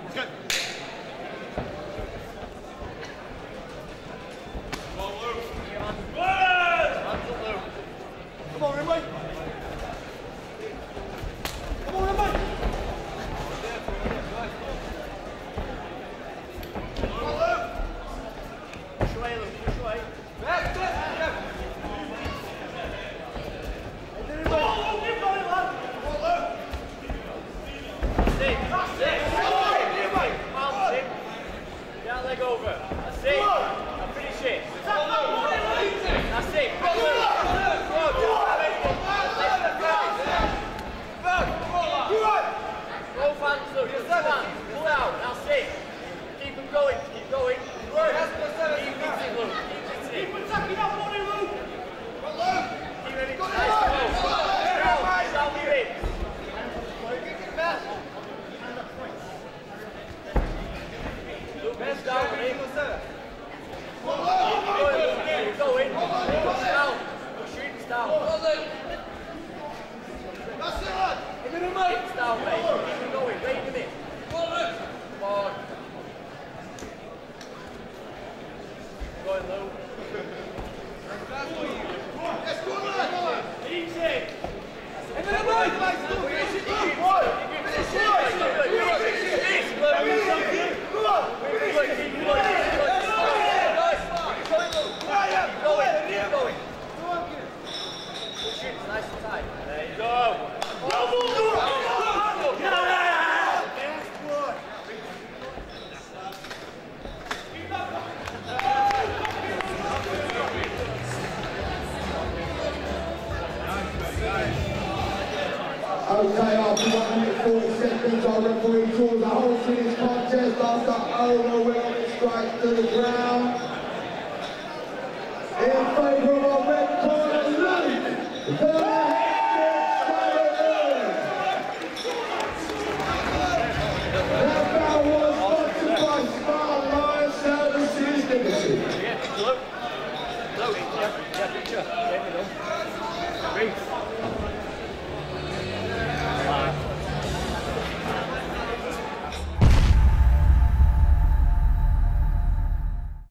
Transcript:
Come on, Rimway. Come on, Rimway. Push away, Luke. Push away. Back. Down leg over. That's it. Now finish it. That's it. Both hands, Luke. Just hands. Pull out. That's it. Keep them going. Keep going. Keep beating, Luke. Keep attacking that body, Luke. Keep ready. Nice. Down the bit. Luke, best down on him. Keep going. Push down. Push your hips down. That's it, lad. Hips down, mate. Keep going. Rate him in. Come on. Go on, Luke. Yes, go on, lad. Easy. Nice and tight. There you go. Okay, after 1 minute 40 seconds, our referee calls out.